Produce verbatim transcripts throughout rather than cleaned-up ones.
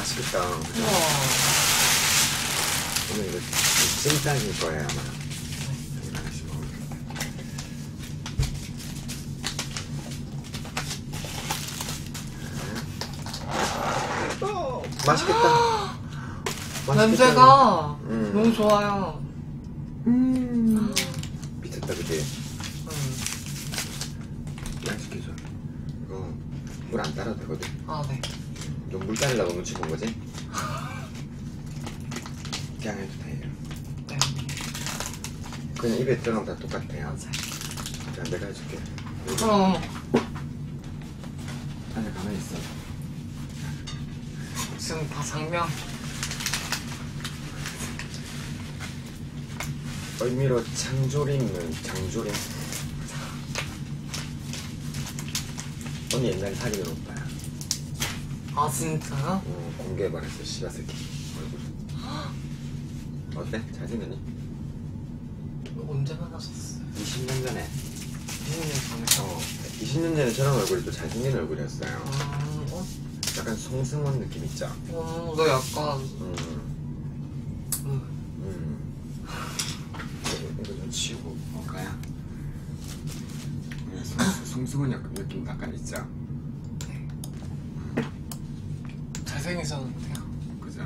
맛있겠다. 우와. 오늘 이거 찜닭일 거예요 아마. 여기 하나씩 먹을게. 어, 맛있겠다. 냄새가 음. 너무 좋아요. 음. 미쳤다 그치? 음. 양 시켜줘. 이거 물 안 따라도 되거든. 아 네. 좀 물 따르려고 눈치 본 거지? 그냥 해도 돼요. 네. 그냥 입에 들어가면 다 똑같아요. 맞아요. 자, 내가 해줄게. 어. 아니, 가만히 있어. 지금 다 장면. 의미로 장조림은 장조림. 언니 옛날에 사귀는 오빠야. 아 진짜요? 어, 공개해버렸어, 씨바새끼. 얼굴. 어때? 잘생겼니? 언제 만나셨어요? 이십 년 전에. 이십 년 전에. 어, 이십 년 전에 저런 얼굴이 또 잘생긴 얼굴이었어요. 음, 어? 약간 송승헌 느낌 있죠? 어, 너 약간. 음. 음. 음. 이거, 이거 좀 치우고 먹을까요? 네, 송- 송승헌 약간 느낌 약간 있죠? 네. 잘생기셨는데요? 그죠?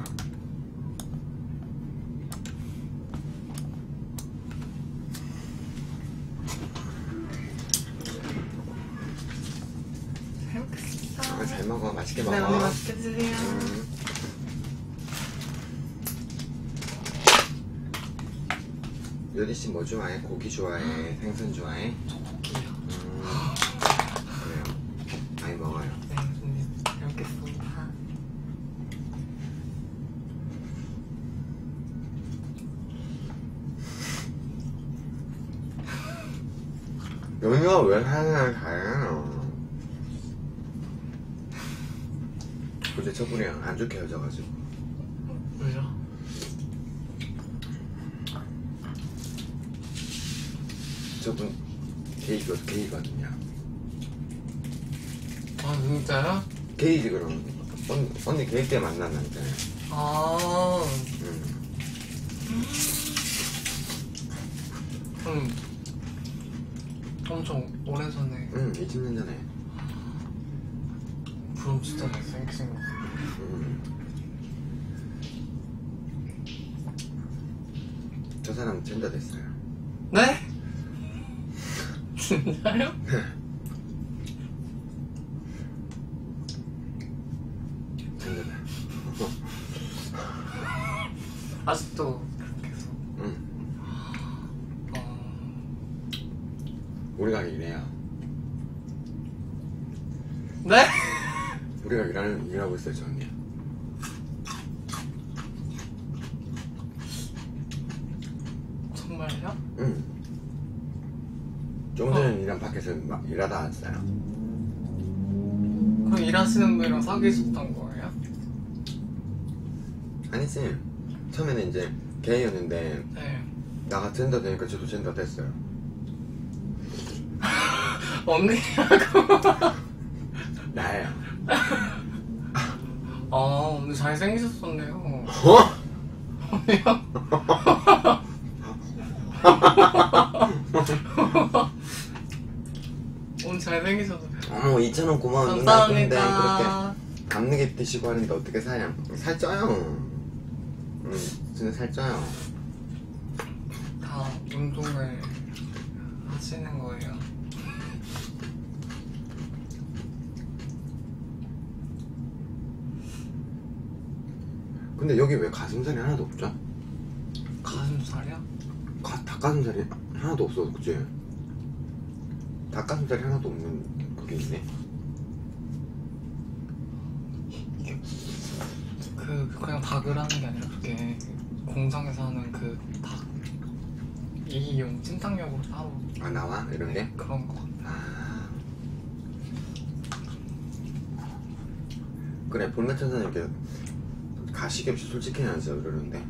잘 먹겠습니다. 아, 잘 먹어. 맛있게 먹어. 네, 언니 맛있게 드세요. 음. 요리씨 뭐 좋아해? 고기 좋아해? 생선 좋아해? 저 고기요. 음. 그래요. 많이 먹어요. 네, 언니 잘 먹겠습니다. 연유가 왜 하나 가요? 근데 저분이랑 안 좋게 헤어져가지고. 왜요? 저분 게이거, 게이거든요. 아 진짜요? 게이지 그럼. 언니, 언니 게이 때 만난 남자예요. 아. 음. 음. 엄청 오래전에. 응, 이십 년 전에. 그럼 진짜 잘생기신 것 같아요. 음. 저 사람 젠더 됐어요. 네? 진짜요? 젠더 돼. 아직도 그렇게 해서. 응. 어. 우리가 이래요. 네? 우리가 일하는, 일하고 있어요, 저 언니. 정말요? 응. 조금 전에 일한 밖에서 막 일하다 왔어요. 그럼 일하시는 분이랑 사귀셨던 거예요? 아니지. 처음에는 이제 게이였는데, 네. 나가 젠더 되니까 저도 젠더 됐어요. 언니라고? 나예요. 아, 언니 잘생기셨었네요. 어? 언니요? 오늘 잘생기셔서 어머, 이천 원 고마워. 누나 근데 감사합니다. 그렇게 감르게 드시고 하는데 어떻게 사냐. 살쪄요. 응, 진짜 살쪄요. 다 운동을 하시는 거예요. 근데 여기 왜 가슴살이 하나도 없죠? 가슴살이요? 가, 닭가슴살이 하나도 없어, 그치? 닭가슴살이 하나도 없는 그게 있네. 이게 그 그냥 닭을 하는 게 아니라 그게 공장에서 하는 그 닭 이용 찜닭용으로 따로. 아, 나와? 이런 게? 네, 그런 거 같아요. 아. 그래, 볼메 천사님 이렇게 가식이 없이 솔직히 하세요, 그러는데.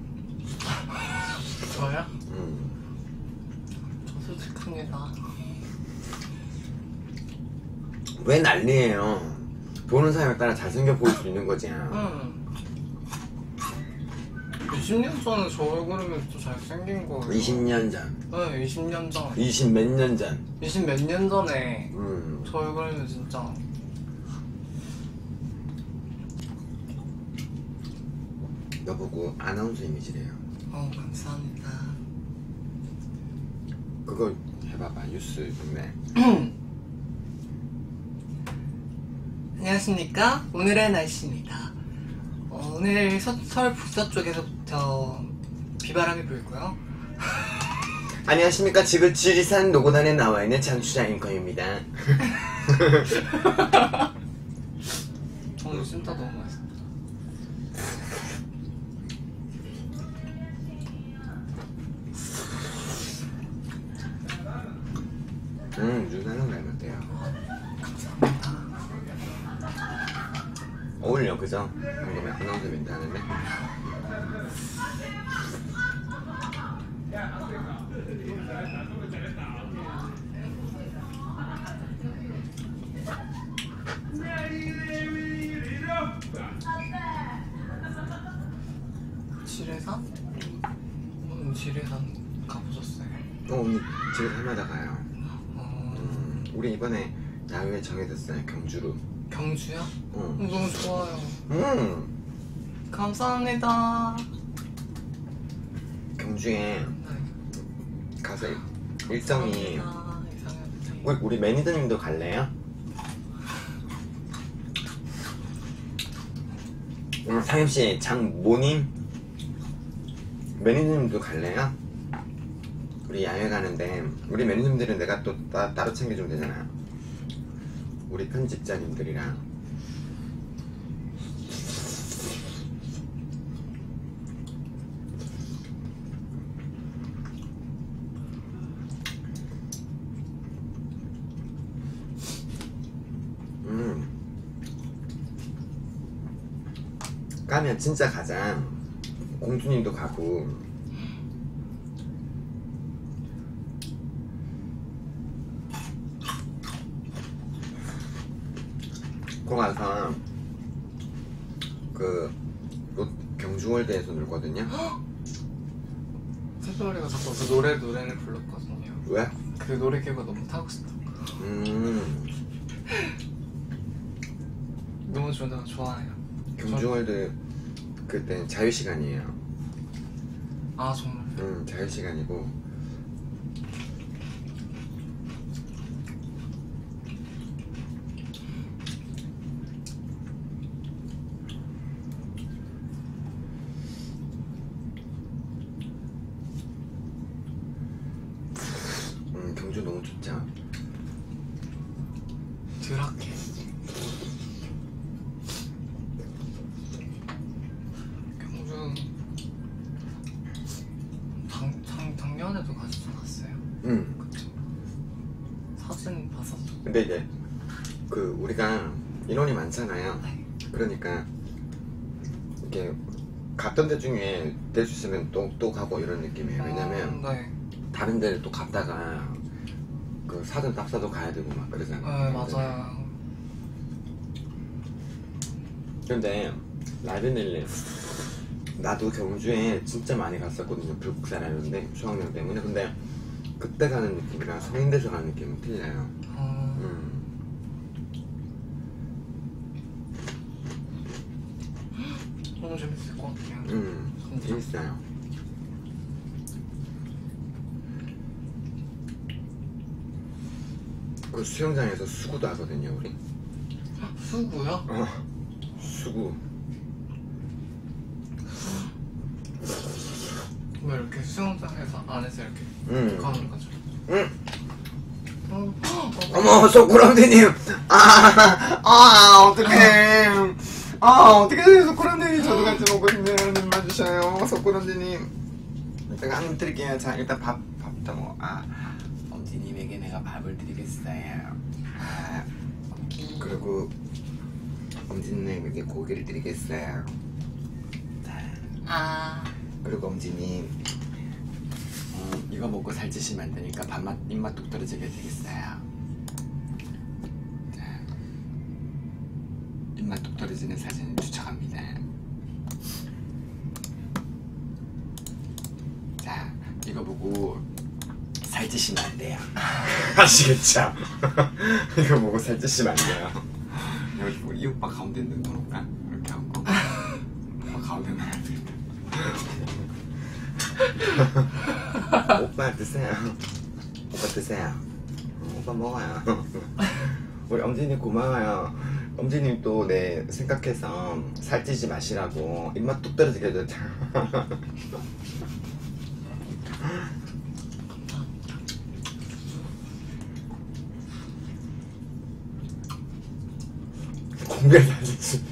저요? 응. 저 솔직합니다. 왜 난리예요? 보는 사람에 따라 잘생겨 보일 수 있는 거지. 응. 이십 년 전에 저 얼굴이면 또 잘생긴 거예요. 이십 년 전. 네, 이십 년 전. 이십 몇 년 전. 이십 몇 년 전에 음. 저 얼굴이면 진짜. 너보고 아나운서 이미지래요. 어, 감사합니다. 그거 해봐봐. 뉴스 좋네. 안녕하십니까? 오늘의 날씨입니다. 어, 오늘 서, 서울 북서쪽에서부터 비바람이 불고요. 안녕하십니까. 지금 지리산 노고단에 나와있는 장추자 앵커입니다. 오늘 진짜 너무 맛있어. 음, 윤하랑 닮았대요. 감사합니다. 어울려, 그죠? 방금 아나운서 멘트 하는데. 지리산? 음, 지리산 가보셨어요? 어, 언니 집에 해마다 가요. 어... 음, 우리 이번에 야외에 정해졌어요. 경주로. 경주요? 어. 음, 너무 좋아요. 음. 감사합니다. 경주에 네. 가서 일정이 감사합니다. 이상형. 우리, 우리 매니저님도 갈래요? 오늘 상엽씨 장모님 매니저님도 갈래요? 우리 야외 가는데 우리 매니저님들은 내가 또 따, 따로 챙겨주면 되잖아. 우리 편집자님들이랑. 음. 가면 진짜 가자. 공주님도 가고. 거 가서 그 롯, 경주월드에서 놀거든요. 새소리가 자꾸 그 노래 노래를 불렀거든요. 왜? 그 노래기가 너무 타고 싶다. 음. 너무 좋아, 좋아해요. 경주월드 그때는 자유시간이에요. 아 정말. 음, 자유시간이고. 음, 경주 너무 좋죠. 드라케. 경주 작, 작, 작년에도 가지 않았어요? 음. 그쵸. 사진 봤었죠. 근데 이제 그 우리가 인원이 많잖아요. 네. 그러니까 이렇게 갔던 데 중에 될 수 있으면 또, 또 가고 이런 느낌이에요. 왜냐면 아, 네. 다른 데를 또 갔다가 그 사전 답사도 가야 되고 막 그러잖아요. 네 맞아요. 근데 라벤일리 나도 경주에 진짜 많이 갔었거든요. 불국 사람인데 수학여행 때문에. 근데 그때 가는 느낌이랑 성인대에서 가는 느낌은 틀려요. 어... 음. 너무 재밌을 것 같아요. 음, 진짜. 재밌어요. 그 수영장에서 수구도 하거든요, 우리. 수구요? 어, 수구. 왜 이렇게 수영장에서 안에서 이렇게 음. 가는 거죠? 응. 어, 어머, 소쿠람대님. 아, 아, 어떡해. 아, 어떻게 돼요, 소쿠람대님. 저도 같이 먹고 싶네요. 님 봐주셔요, 소쿠람대님. 제가 한입 드릴게요. 자, 일단 밥, 밥부터 먹어. 아, 엄지님에게 내가 밥을 드리겠어요. 아, 그리고 엄지님에게 고기를 드리겠어요. 자, 아, 그리고 엄지님, 어, 이거 먹고 살찌시면 안 되니까 밥맛, 입맛 뚝 떨어지게 되겠어요. 자, 입맛 뚝 떨어지는 사진을 추천합니다. 살찌시면 안 돼요. 아시겠죠? 이거 보고 살찌시면 안 돼요. 여기 우리 이 오빠 가운데 있는 거 놓을까? 이렇게 하고 오빠 가운데 놔야 돼. 오빠 드세요. 오빠 드세요. 오빠 먹어요. 우리 엄지님 고마워요. 엄지님 또 내 생각해서 살찌지 마시라고 입맛 뚝 떨어지게 해줬죠. 공개 살찌지.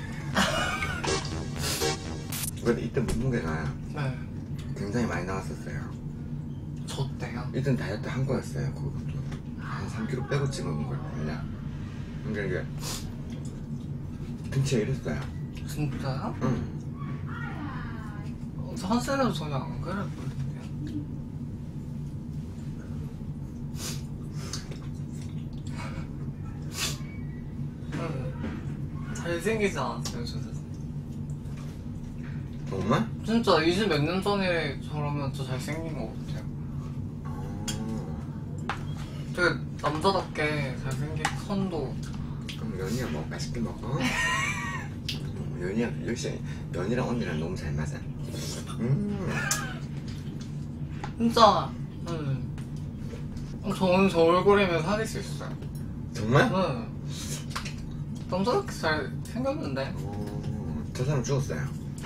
근데 이때 몸무게가 네. 굉장히 많이 나왔었어요. 저 때요? 이땐 다이어트 한 거였어요. 그것도 한 삼 킬로그램 빼고 찍어놓은 거였거든요. 근데 이게 등치가 이랬어요. 진짜요? 응. 어, 선생님은 전혀 안 그랬거든요. 응. 잘생기지 않았어요, 저 선생님. 정말? 진짜 이십 몇 년 전에 저러면 저 잘생긴 것 같아요. 어... 되게 남자답게 잘생긴 선도. 그럼 연이야 뭐 맛있게 먹어? 연이야 역시 연이랑 언니랑 너무 잘 맞아. 음. 진짜 응. 저는 저 얼굴이면 사귈 수 있어요. 정말? 응. 남자답게 잘 생겼는데. 어... 저 사람 죽었어요.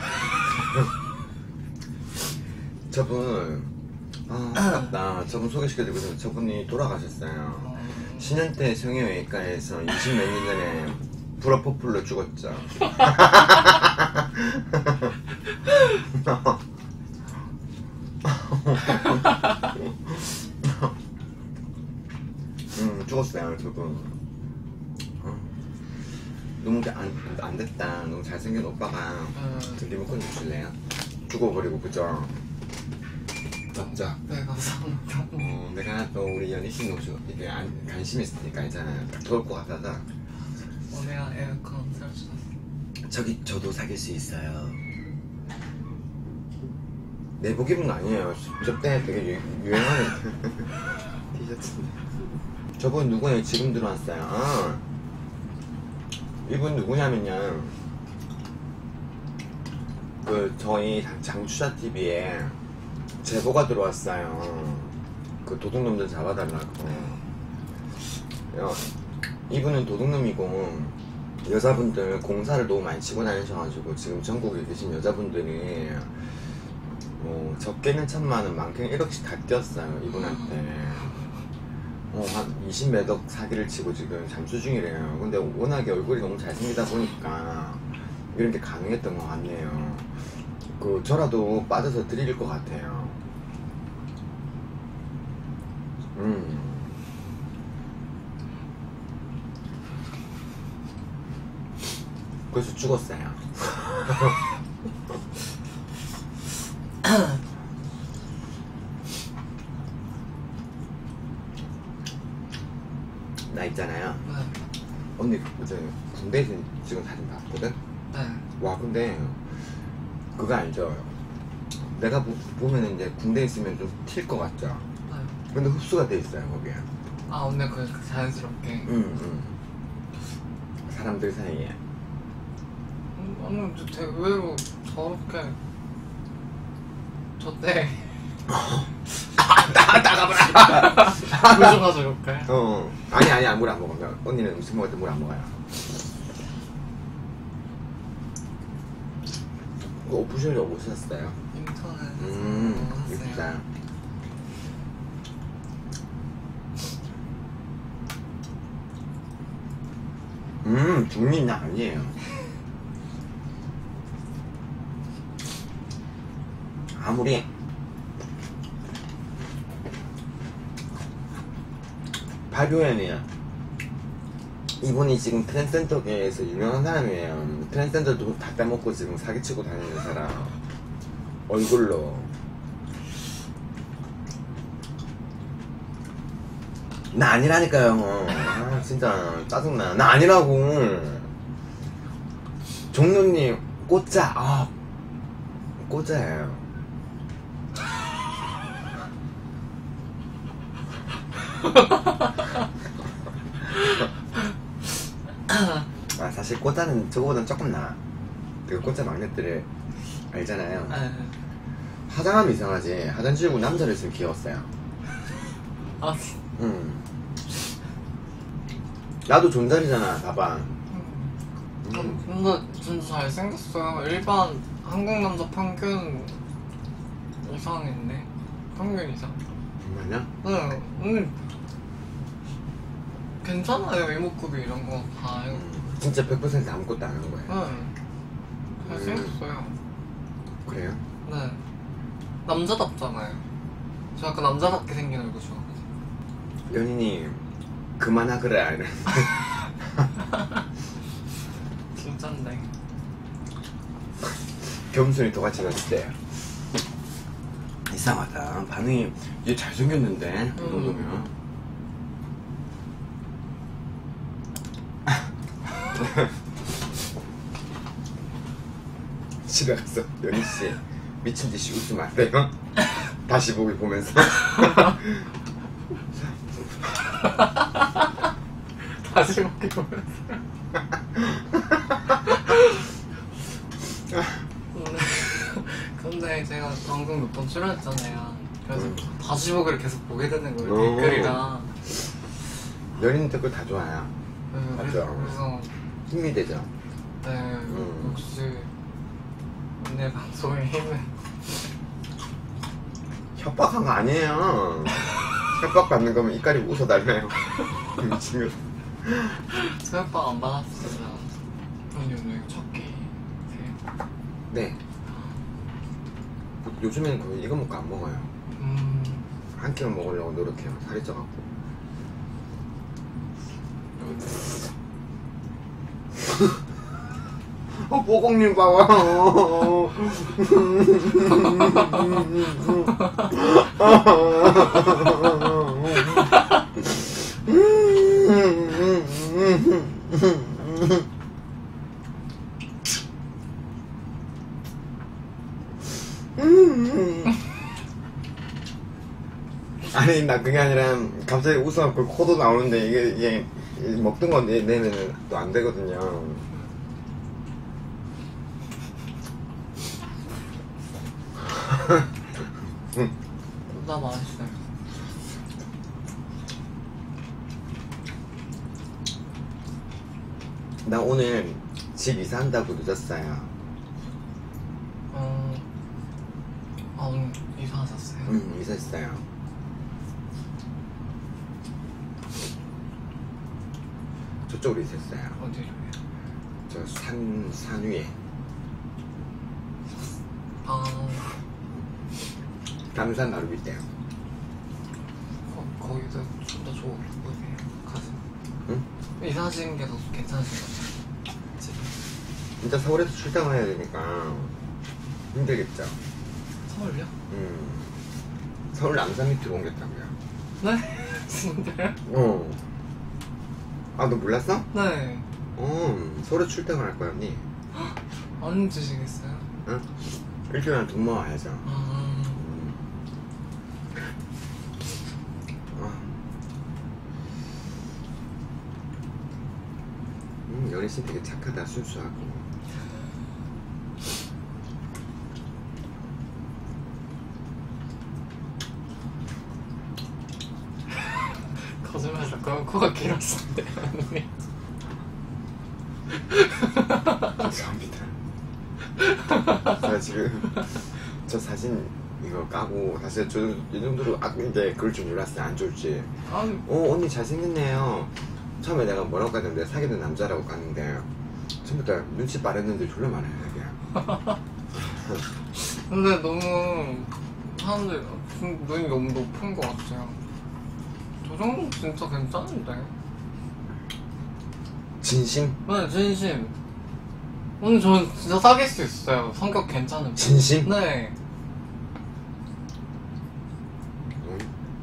저분 아 아깝다. 저분 소개시켜드리고 싶은데 저분이 돌아가셨어요. 어... 신현태 성형외과에서 이십 몇 년 전에 브라포폴로 죽었죠. 음 죽었어요 저분. 어. 너무 안, 안 됐다. 너무 잘생긴 오빠가 음. 저 리모컨 좀 줄래요? 죽어버리고 그죠? 맞죠? 네, 감사합니다. 어, 내가 또 우리 연희씨 노쇼 이게 안, 관심 있으니까 있잖아요. 더울 것 같아서 오메가 에어컨 설치했어. 저기 저도 사귈 수 있어요. 내복 입은 거 아니에요. 저때 되게 유, 유행하는 티셔츠인데. 저분 누구예요? 지금 들어왔어요. 아, 이분 누구냐면요. 그 저희 장추자 티비에 제보가 들어왔어요. 그 도둑놈들 잡아달라고. 어, 이분은 도둑놈이고 여자분들 공사를 너무 많이 치고 다니셔가지고 지금 전국에 계신 여자분들이 어, 적게는 천만원, 많게는 일억씩 다 띄었어요 이분한테. 어, 한 이십 몇억 사기를 치고 지금 잠수 중이래요. 근데 워낙에 얼굴이 너무 잘생기다 보니까 이런 게 가능했던 것 같네요. 그 저라도 빠져서 드릴 것 같아요. 음. 그래서 죽었어요. 나 있잖아요. 네. 언니 어제 군대에서 지금 사진 봤거든? 네. 와 근데 그거 알죠? 내가 보, 보면은 이제 군대에 있으면 좀 튈 것 같죠? 네. 근데 흡수가 돼 있어요 거기에. 아, 오늘 그 자연스럽게. 응, 응. 사람들 사이에. 음, 오늘 되게 의외로 저렇게 저때 나 나가봐라. 보여줘가지고 이렇게. 어. 아니 아니 물 안 먹어. 언니는 음식 먹을 때 물 안 먹어요. 그 오프쇼를 오셨어요? 인터넷에서 음, 봤어요. 진짜. 음, 중민이 아니에요. 아무리 발효연이야. 이분이 지금 트랜스젠더계에서 유명한 사람이에요. 트랜스젠더도 다 빼먹고 지금 사기치고 다니는 사람. 얼굴로. 나 아니라니까요. 아, 진짜 짜증나. 나 아니라고. 종로님 꽃자. 아, 꽃자예요. 아 사실 꽃자는 저거보단 조금 나아. 그 꽃자 막내들을 알잖아요. 네. 화장하면 이상하지. 화장 지우고 남자를 있으면 귀여웠어요. 아, 응. 나도 존잘이잖아. 봐봐. 음. 근데 진짜 잘생겼어요. 일반 한국 남자 평균 이상인데 평균 이상. 정말요? 네, 음, 괜찮아요. 이목구비 이런 거 다. 음, 진짜 백 퍼센트 아무것도 안 한 거예요. 네, 잘생겼어요. 그래요? 네, 남자답잖아요. 저 약간 남자답게 생긴 얼굴 좋아하거든요. 연인이 그만하그래 이래. 진짠데. 겸손이 똑같이 났을 때 이상하다. 반응이 얘 잘생겼는데 그 정도면. 집에 가서 연희씨 미친듯이 웃으면 안 돼요? 다시 보기 보면서. 다시 먹기 보면서. 근데 제가 방송 몇 번 출연했잖아요. 그래서 음. 다시 보기를 계속 보게 되는 거예요. 오. 댓글이랑. 연인 댓글 다 좋아요. 네, 맞죠. 그래서 힘이 되죠. 네, 음. 역시 내 방송의 힘은. 협박한 거 아니에요. 협박 받는 거면 이까리 웃어 달래요. 미친 거. 소협박 안 받았어요. 아니 오늘 첫 끼세요? 네. 요즘엔 거의 이거 먹고 안 먹어요. 음, 한 끼만 먹으려고 노력해요. 살이 쪄갖고. 어, 보공님 봐봐. 아니 나 그게 아니라 갑자기 웃어갖고 코도 나오는데 이게, 이게 먹던 거 내, 내면은 또 안 되거든요. 나 맛있어요. 나 오늘 집 이사한다고 늦었어요. 어, 아 오늘 이사하셨어요? 응, 이사했어요. 저쪽으로 이사했어요. 어디로요? 저 산, 산 위에. 아, 남산 나루 밑에요. 거, 거기서 좀 더 좋은 보이세요? 가서. 응? 이사하시는 게 더 괜찮으신 것 같아요. 지금. 진짜 서울에서 출장을 해야 되니까 힘들겠죠. 서울요? 음. 서울 남산 밑으로 옮겼다고요. 네? 진짜요? 어. 아, 너 몰랐어? 네. 어, 서울에 출장을 할 거야, 언니. 안 주시겠어요? 응? 일주일에 돈 모아야죠. 아, 음. 아. 음, 연희 씨 되게 착하다, 순수하고. 거짓말해서 그럼 코가 길었는데 언니. 죄송합니다. 제가 지금 저 사진 이거 까고 사실 저 이 정도로 아픈데 그럴 줄 몰랐어요. 안 좋을지. 아니, 어, 언니 잘생겼네요. 처음에 내가 뭐라고 했는데 사귀는 남자라고 갔는데 처음부터 눈치 빠랬는데 졸라 많아요, 이게. 근데 너무 사람들 눈이 너무 높은 것 같아요. 저 정도 진짜 괜찮은데? 진심? 네, 진심. 오늘 전 진짜 사귈 수 있어요. 성격 괜찮은. 진심? 네. 응?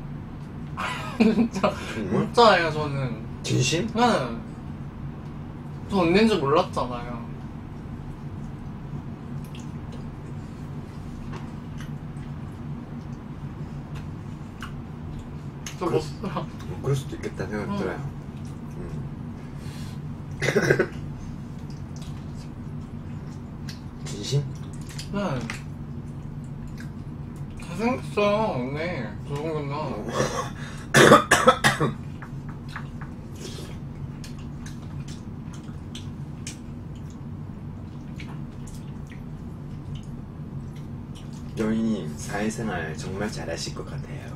진짜 정말? 진짜예요 저는. 진심? 네. 저 언니인 줄 몰랐잖아요. 저 그- 못 살아. 그럴 수도 있겠다 생각 응. 들어요. 음. 진심? 네. 잘생겼어 언니. 조성근아. 여인님 사회생활 정말 잘하실 것 같아요.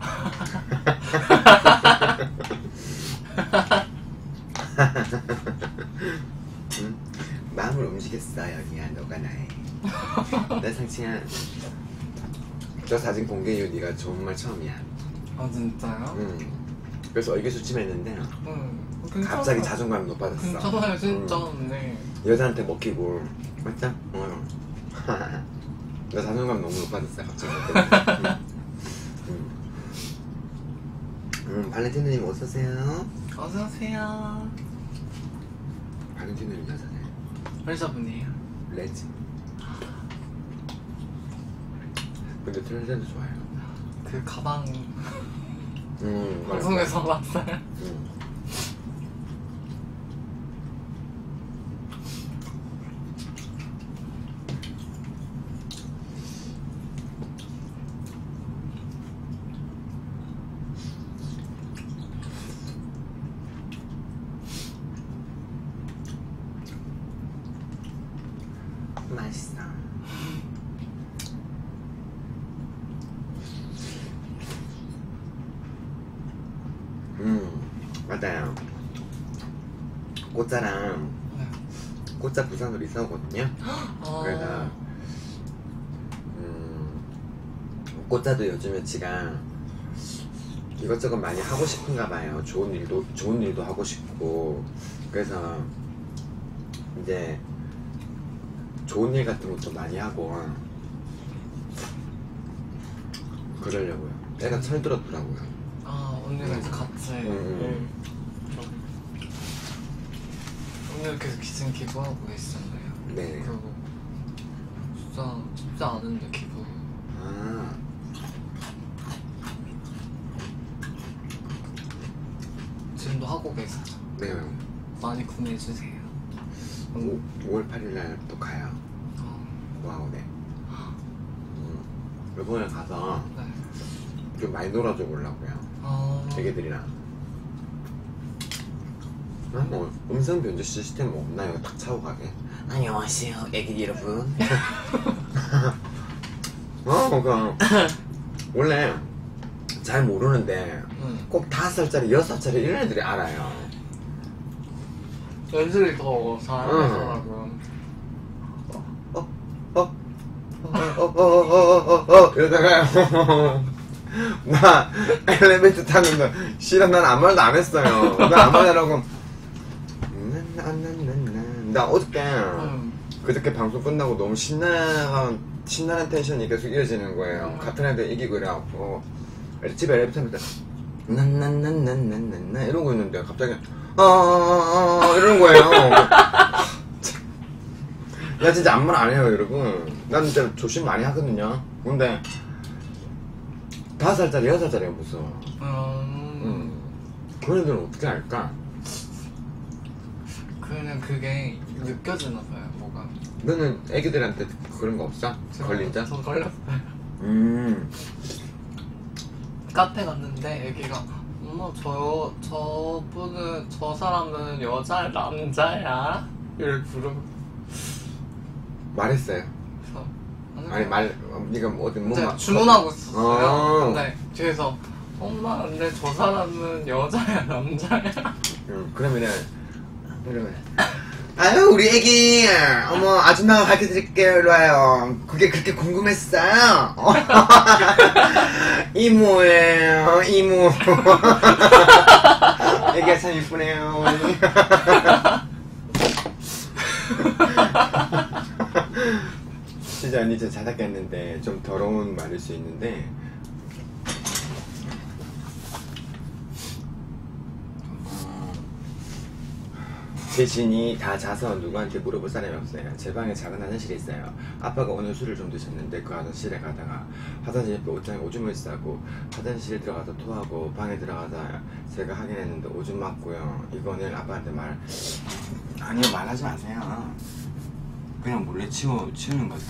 응? 마음을 움직였어 여기야. 너가 나의 나 상치야. 저 사진 공개 이후 네가 정말 처음이야. 아 진짜요? 응. 그래서 의기소침했는데 응. 괜찮아요. 갑자기 자존감이 높아졌어. 괜찮아요 진짜 응. 언니. 여자한테 먹히고 맞죠? 응. 나 자존감 너무 높아졌어 갑자기. 응. 응. 발렌티노님 어서오세요. 어서오세요. 발렌티노님 여자네. 여자분이에요. 레즈. 근데 트랜스젠더 좋아요. 그 가방 음, 방송에서 봤어요. 음. 맛있어. 음, 맞아요. 꽃자랑 네. 꽃자 부산으로 이사 오거든요. 아. 그래서 음, 꽃자도 요즘에 지가 이것저것 많이 하고 싶은가 봐요. 좋은 일도 좋은 일도 하고 싶고. 그래서 이제 좋은 일 같은 것도 많이 하고 그러려고요. 애가 철들었더라고요. 아 언니가 이제 같이. 음. 네. 언니가 계속 기증 기부하고 계시잖아요. 네. 그리고 진짜 쉽지 않은데 기부. 아, 지금도 하고 계시죠? 네. 많이 구매해 주세요. 오, 오월 팔일날 또 가요. 어, 와우네. 음, 이번에 가서 네. 좀 많이 놀아줘 보려고요. 아. 애기들이랑. 아, 뭐 음성 변조 시스템 뭐 없나요? 딱 차고 가게. 안녕하세요, 애기 여러분. 어, 그러니까 원래 잘 모르는데 응. 꼭 다섯 살짜리, 여섯 살짜리 이런 애들이 알아요. 연습이 더 잘하더라고요. 어, 어, 어, 어, 어, 어, 어, 어, 이러다가 나 엘리베이터 타는데 싫어. 난 아무 말도 안 했어요. 나 아무 말 안 하고 나 어저께 응. 그저께 방송 끝나고 너무 신나한 신나는 텐션이 계속 이어지는 거예요. 음. 같은 애들 이기고 이래갖고 집에 엘리베이터 타면서 난난난난난난나 이러고 있는데 갑자기 어어어어 이러는 거예요. 나 진짜 아무 말 안 해요 여러분. 난 진짜 조심 많이 하거든요. 근데 다섯 살짜리 여섯 살짜리가 무서워. 음. 음. 그런 애들은 어떻게 할까? 그냥 그게 느껴지나 봐요, 뭐가. 너는 애기들한테 그런 거 없어? 제가- 걸린 적? 저 걸렸어요. 음. 카페 갔는데 애기가 엄마 저 저분은 저 사람은 여자야 남자야? 이렇게 부르고 말했어요. 그래서 아니 말 네가 뭐 어디 뭐 이제 막- 주문하고 있었어요. 어. 근데 뒤에서 엄마 근데 저 사람은 여자야 남자야? 응, 그러면은 그러면 아유 우리 애기 어머 아줌마가 가르쳐드릴게요. 이리 와요. 그게 그렇게 궁금했어요. 이모예요 이모. 애기가 참 이쁘네요. 진짜 언니 저 자다 깼는데 좀 더러운 말일 수 있는데 제 진이 다 자서 누구한테 물어볼 사람이 없어요. 제 방에 작은 화장실이 있어요. 아빠가 오늘 술을 좀 드셨는데 그 화장실에 가다가 화장실 옆에 옷장에 오줌을 싸고 화장실 들어가서 토하고 방에 들어가서 제가 하긴 했는데 오줌 맞고요. 이거는 아빠한테 말 아니요 말하지 마세요. 그냥 몰래 치워, 치우는 거죠.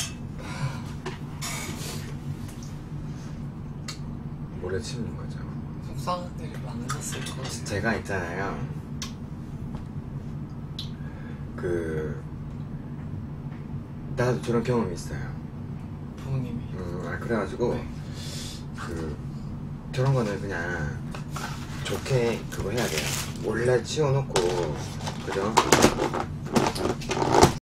몰래 치우는 거죠. 속상한 일이 많으셨을 것 같아요. 제가 있잖아요. 그 나도 저런 경험이 있어요. 부모님이. 음, 아, 그래가지고 네. 그 저런 거는 그냥 좋게 그거 해야 돼요. 몰래 치워놓고 그죠?